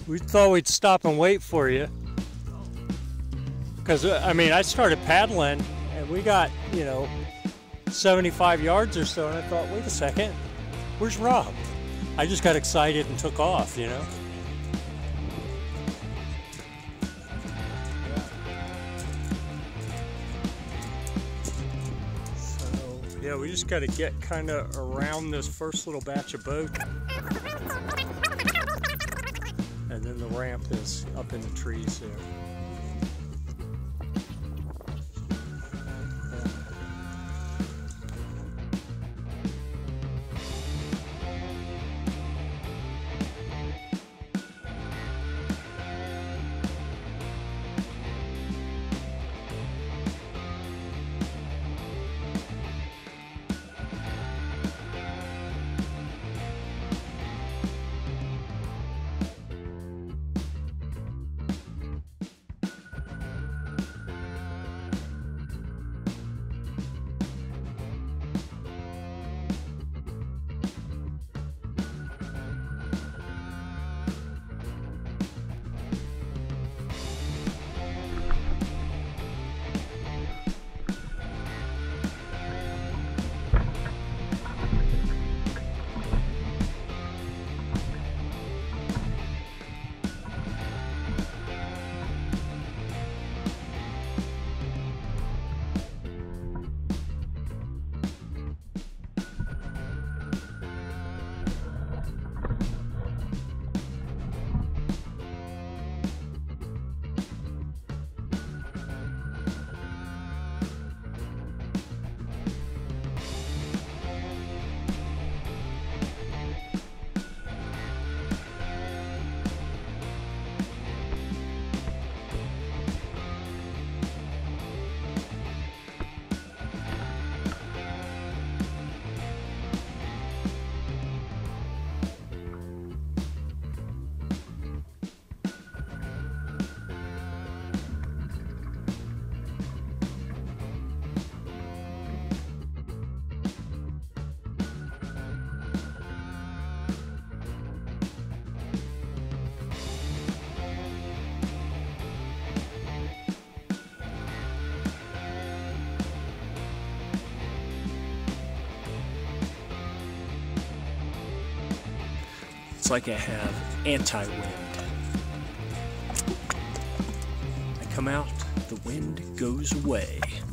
We thought we'd stop and wait for you. Because, I mean, I started paddling and we got, you know, 75 yards or so, and I thought, wait a second, where's Rob? I just got excited and took off, you know. So, yeah, we just got to get kind of around this first little batch of boat. And then the ramp is up in the trees there. It's like I have anti-wind. I come out, the wind goes away.